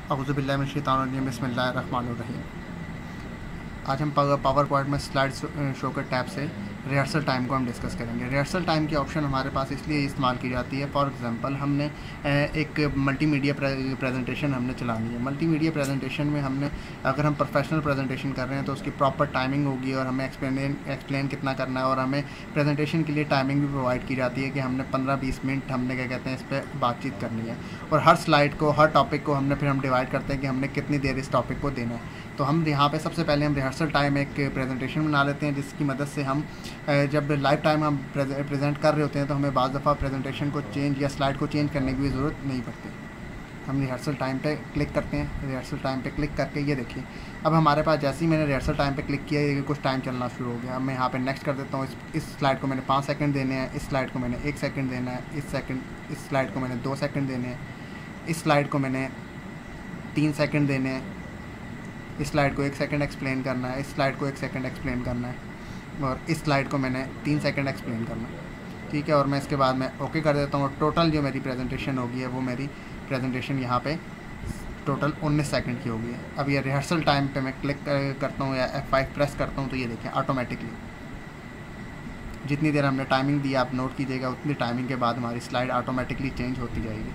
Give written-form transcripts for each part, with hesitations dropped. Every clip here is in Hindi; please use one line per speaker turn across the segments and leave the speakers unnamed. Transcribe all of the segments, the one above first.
औज़ुबिल्लाहि मिनश्शैतानिर्रजीम बिस्मिल्लाहिर्रहमानिर्रहीम। आज हम पावर पॉइंट में स्लाइड शो के टैब से रिहर्सल टाइम को हम डिस्कस करेंगे। रिहर्सल टाइम की ऑप्शन हमारे पास इसलिए इस्तेमाल की जाती है, फॉर एग्जांपल हमने एक मल्टीमीडिया प्रेजेंटेशन हमने चलानी है। मल्टीमीडिया प्रेजेंटेशन में हमने अगर हम प्रोफेशनल प्रेजेंटेशन कर रहे हैं तो उसकी प्रॉपर टाइमिंग होगी और हमें एक्सप्लेन कितना करना है, और हमें प्रेजेंटेशन के लिए टाइमिंग भी प्रोवाइड की जाती है कि हमने 15-20 मिनट हमने क्या कहते हैं इस पर बातचीत करनी है, और हर स्लाइड को, हर टॉपिक को हमने फिर हम डिवाइड करते हैं कि हमने कितनी देर इस टॉपिक को देना है। तो हम यहाँ पे सबसे पहले हम रिहर्सल टाइम एक प्रेजेंटेशन बना लेते हैं, जिसकी मदद से हम जब लाइव टाइम हम प्रेजेंट कर रहे होते हैं तो हमें बाज़ दफ़ा प्रेजेंटेशन को चेंज या स्लाइड को चेंज करने की भी ज़रूरत नहीं पड़ती। हम रिहर्सल टाइम पे क्लिक करते हैं। रिहर्सल टाइम पे क्लिक करके ये देखिए, अब हमारे पास जैसे ही मैंने रिहर्सल टाइम पे क्लिक किया ये कुछ टाइम चलना शुरू हो गया। अब मैं यहाँ पे नेक्स्ट कर देता हूँ। इस स्लाइड को मैंने 5 सेकंड देने हैं, इस स्लाइड को मैंने 1 सेकंड देना है, इस स्लाइड को मैंने 2 सेकंड देने हैं, इस स्लाइड को मैंने 3 सेकंड देने हैं, इस स्लाइड को 1 सेकंड एक्सप्लेन करना है, इस स्लाइड को 1 सेकंड एक्सप्लेन करना है, और इस स्लाइड को मैंने 3 सेकंड एक्सप्लेन करना है। ठीक है, और मैं इसके बाद मैं ओके कर देता हूँ, और टोटल जो मेरी प्रेजेंटेशन होगी है वो मेरी प्रेजेंटेशन यहाँ पे टोटल 19 सेकंड की होगी। अब ये रिहर्सल टाइम पे मैं क्लिक करता हूँ या F5 प्रेस करता हूँ तो ये देखें ऑटोमेटिकली जितनी देर हमने टाइमिंग दी आप नोट कीजिएगा, उतनी टाइमिंग के बाद हमारी स्लाइड ऑटोमेटिकली चेंज होती जाएगी।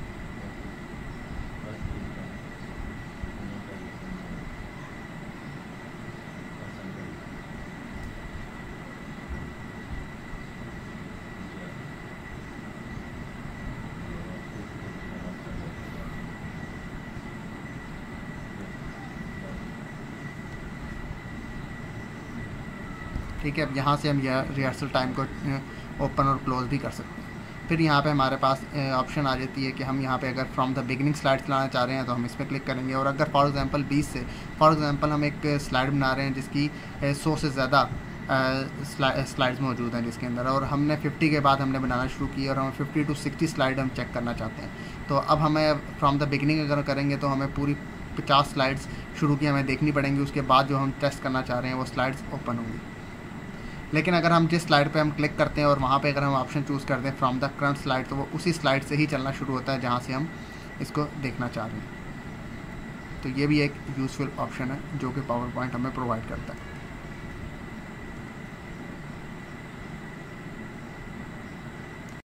ठीक है, अब यहाँ से हम यह रिहर्सल टाइम को ओपन और क्लोज़ भी कर सकते हैं। फिर यहाँ पे हमारे पास ऑप्शन आ जाती है कि हम यहाँ पे अगर फ्रॉम द बिगिनिंग स्लाइड चलाना चाह रहे हैं तो हम इस पर क्लिक करेंगे, और अगर फॉर एग्जांपल हम एक स्लाइड बना रहे हैं जिसकी 100 से ज़्यादा स्लाइड्स मौजूद हैं जिसके अंदर, और हमने 50 के बाद हमने बनाना शुरू की और हम 50 to 60 स्लाइड हम चेक करना चाहते हैं, तो अब हमें फ्रॉम द बिगिनिंग अगर करेंगे तो हमें पूरी 50 स्लाइड्स शुरू की हमें देखनी पड़ेंगी। उसके बाद जो हम टेस्ट करना चाह रहे हैं वो स्लाइड्स ओपन होंगी। लेकिन अगर हम जिस स्लाइड पे हम क्लिक करते हैं और वहाँ पे अगर हम ऑप्शन चूज़ करते हैं फ्रॉम द करंट स्लाइड, तो वो उसी स्लाइड से ही चलना शुरू होता है जहाँ से हम इसको देखना चाह रहे हैं। तो ये भी एक यूज़फुल ऑप्शन है जो कि पावर पॉइंट हमें प्रोवाइड करता है।